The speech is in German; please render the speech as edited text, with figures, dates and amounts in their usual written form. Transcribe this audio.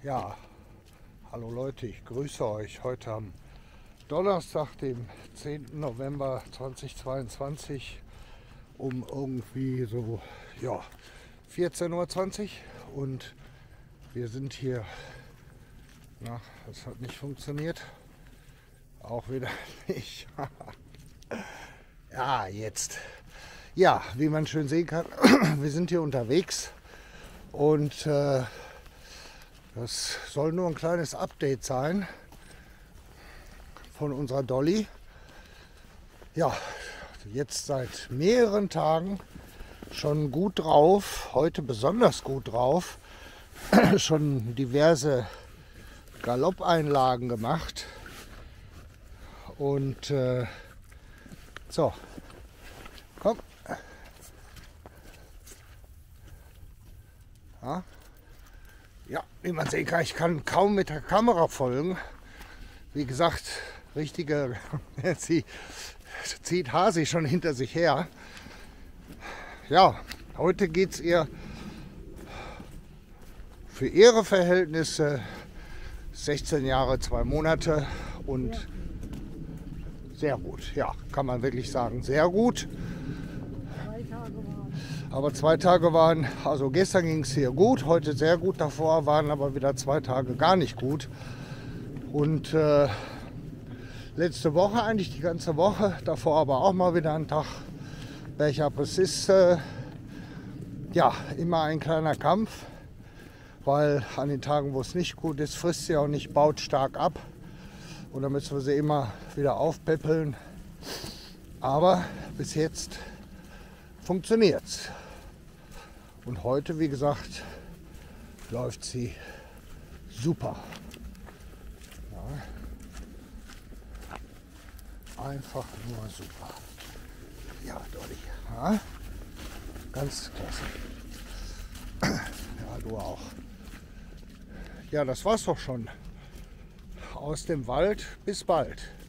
Ja, hallo Leute, ich grüße euch heute am Donnerstag, dem 10. November 2022 um irgendwie so 14:20 Uhr und wir sind hier, das hat nicht funktioniert, auch wieder nicht. Ja, jetzt. Ja, wie man schön sehen kann, wir sind hier unterwegs und das soll nur ein kleines Update sein von unserer Dolly. Ja, jetzt seit mehreren Tagen schon gut drauf, heute besonders gut drauf, schon diverse Galoppeinlagen gemacht und so, komm. Ja, wie man sehen kann, ich kann kaum mit der Kamera folgen. Wie gesagt, sie zieht Hasi schon hinter sich her. Ja, heute geht es ihr für ihre Verhältnisse 16 Jahre, 2 Monate und sehr gut. Ja, kann man wirklich sagen, sehr gut. Aber 2 Tage waren, also gestern ging es hier gut, heute sehr gut, davor waren aber wieder 2 Tage gar nicht gut. Und letzte Woche eigentlich die ganze Woche, davor aber auch mal wieder ein Tag Bergab. Es ist immer ein kleiner Kampf, weil an den Tagen, wo es nicht gut ist, frisst sie auch nicht, baut stark ab. Und dann müssen wir sie immer wieder aufpäppeln. Aber bis jetzt funktioniert's. Und heute, wie gesagt, läuft sie super. Ja. Einfach nur super. Ja, Dolly. Ja. Ganz klasse. Ja, du auch. Ja, das war's doch schon. Aus dem Wald. Bis bald.